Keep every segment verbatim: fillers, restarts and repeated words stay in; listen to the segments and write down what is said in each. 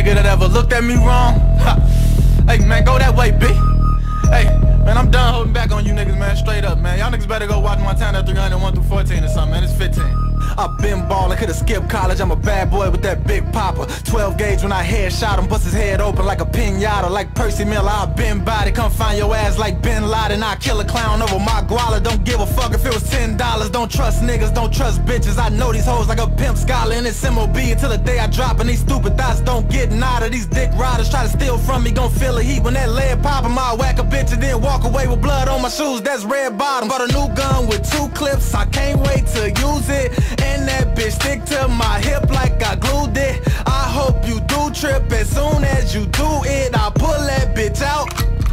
nigga that ever looked at me wrong. Ha. Hey man, go that way, B. Hey, man, I'm done holding back on you niggas, man. Straight up, man. Y'all niggas better go watch Montana three hundred one through fourteen or something, man. It's fifteen. I been ballin', coulda skipped college. I'm a bad boy with that big popper. twelve gauge when I headshot him, bust his head open like a pinata. Like Percy Miller, I been body. Come find your ass like Bin Laden. I kill a clown over my guala. Don't give a fuck if it was ten dollars. Don't trust niggas, don't trust bitches. I know these hoes like a pimp scholar. And it's M O B until the day I drop. And these stupid thoughts don't get nada. These dick riders try to steal from me, gon' feel a heat when that lead pop 'em. I whack a bitch and then walk away with blood on my shoes. That's red bottom. Bought a new gun with two clips. I can't wait to use it. And that bitch stick to my hip like I glued it. I hope you do trip as soon as you do it. I pull that bitch out.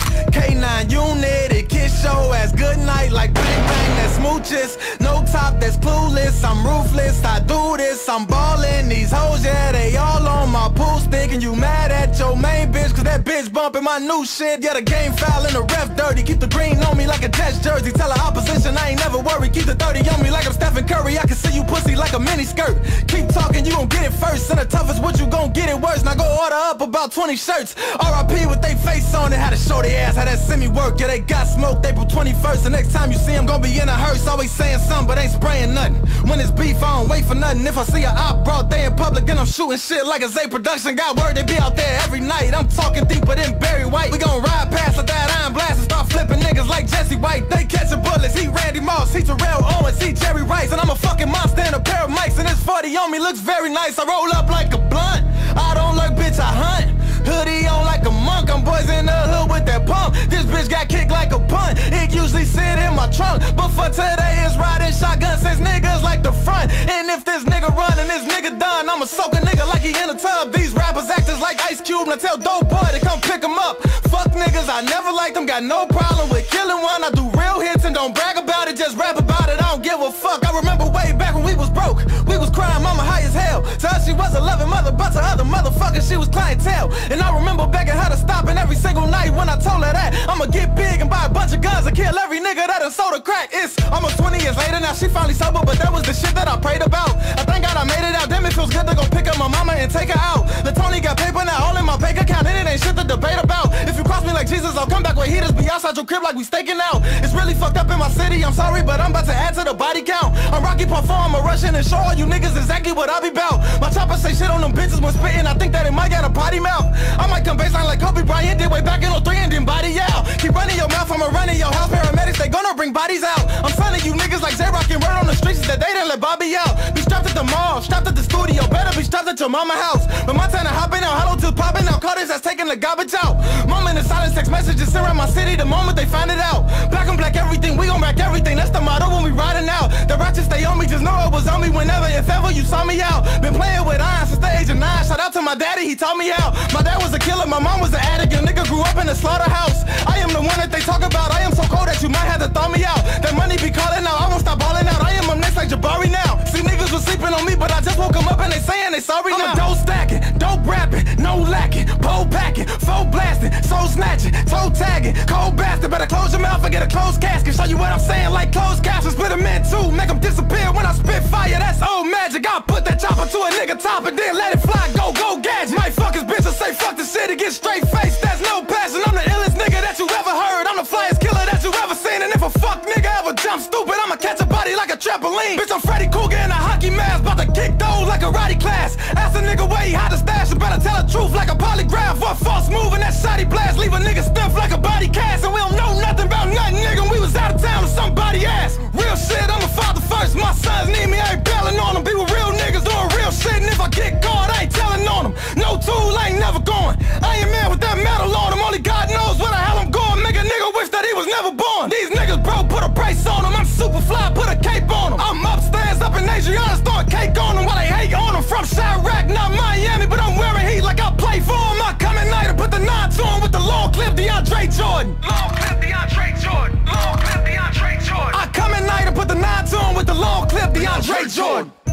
K nine unit, it kiss your ass goodnight like bang bang, that's smooches. No top, that's clueless. I'm ruthless, I do this. I'm ballin', these hoes, yeah, they all on my pool stick. And you mad at your main bitch, cause that bitch bumpin' my new shit. Yeah, the game foul and the ref dirty. Keep the green on me like a Jets jersey. Tell the opposition I ain't never worried. Keep the thirty on me like I'm Stephen Curry. I can see you pussy like a mini skirt. Keep talking, you gon' get it first. And the toughest what you gon' get it worse. Now go order up about twenty shirts. R I P with they face on it. Had to show they ass how that semi work. Yeah, they got smoked April twenty-first. The next time you see them, gon' be in a hearse. Always saying something, but ain't spraying nothing. When it's beef, I don't wait for nothing. If I see a op broad day in public, then I'm shooting shit like a Zay production. Got word they be out there every night. I'm talking deeper than Barry White. We gon' ride past with that iron blast and start flipping niggas like Jesse White. They catching bullets. He Randy Moss, he Terrell Owens, he Jerry Rice. And I'm a fucking monster in a pair of mics. And this forty on me looks very nice. I roll up like a blunt. I don't look, bitch, I hunt. Hoodie on like a monk, I'm boys in the hood with that pump. This bitch got kicked like a punt. It usually sit in my trunk, but for today it's riding shotgun since niggas like the front. And if this nigga run and this nigga done, I'ma soak a nigga like he in a tub. These rappers actors like Ice Cube, now tell Dope Boy to come pick him up. Fuck niggas, I never liked them, got no problem with killing one. I do real hits and don't brag about it, just rap about it, I don't give a fuck. I remember way back when we was broke, we was crying mama high as hell. To her she was a loving mother, but to other motherfuckers she was clientele. And I remember begging her to stop, and every single night when I told her that I'ma get big and buy a bunch of guns and kill every nigga that done sold a crack. It's almost twenty years later, now she finally sober, but that was the shit that I prayed about. I thank God I made it out, damn it feels good to go pick up my mama and take her out. The Tony got paper now all in my bank account, and it ain't shit to debate about. If you cross me like Jesus, I'll come back with heaters, be outside your crib like we staking out. It's really fucked up in my city, I'm sorry, but I'm about to add to the body count. I'm Rocky Part four, I'm a Russian and show all you niggas exactly what I be bout. My chopper say shit on them bitches when spitting, I think that it might got a potty mouth. I might come baseline like Kobe Bryant did way back in oh three and then body out. Keep running your mouth, I'ma run in your house. Paramedics, they gonna bring bodies out. I'm signing you niggas like J-Rock and word on the streets that they didn't let Bobby out. Be strapped at the mall, strapped at the studio, better be strapped at your mama house. But Montana hopping out, hollow tooth popping out, Carter's that's taking the garbage out. Mama in the silence, text messages sent around my city the moment they find it out. Black on black everything, we gon' rack everything, that's the motto when we riding out. The ratchet stay on me, just know it was on me whenever, if ever you saw me out. Been playing with iron since the age of nine, shout out to my daddy, he taught me out. My dad was a killer, my mom was an addict, your nigga grew up in a slaughterhouse. I am the one that they talk about, I am so cold that you might have to thaw me out. That money be calling out, I won't stop balling out, I am up next like Jabari now. See niggas was sleeping on me, but I just woke them up and they saying they sorry now. I'm a dope stacking, dope rapping, no lacking, pole packing, foe blasting, soul snatching, toe tagging, cold bastard, better close your mouth and get a closed casket. Show you what I'm saying like closed captions, split them in two, make them disappear when I spit fire, that's old magic. I put that chopper to a nigga top and then let it fly, go, go gadget. Might fuck his bitch and say fuck the shit and get straight face, that's no passion. I'm the illest nigga that you ever heard, I'm the flyest killer that you ever seen. And if a fuck nigga ever jump stupid, I'ma catch a body like a trampoline. Bitch, I'm Freddy Krueger in a hockey mask, about to kick those like a karate class. Ask a nigga where he hide the stash, you better tell the truth like a polygraph. What false move in that shoddy blast, leave a nigga stiff like a body cast. And we don't know nothing about nothing, nigga, we was out of town with somebody ass. Real shit, I'm a father first, my sons need me, I ain't bailing on them. Be with real niggas doing real shit, and if I get caught, I ain't telling on them. No tool, I ain't never going. I ain't man with that metal on them, only God knows where the hell I'm going. Make a nigga wish that he was never born. These niggas, bro, put a price on them. I'm super fly, put a cape on them. I'm upstairs up in Adriana, throwing cake on them while they hate on them. From Chirac, not Miami, but I'm wearing heat like I play for them. I come at night and put the nine to him with the long clip, DeAndre Jordan. Long clip, DeAndre Jordan. Long clip, DeAndre Jordan. I come at night and put the nine to him with the long clip, DeAndre Jordan.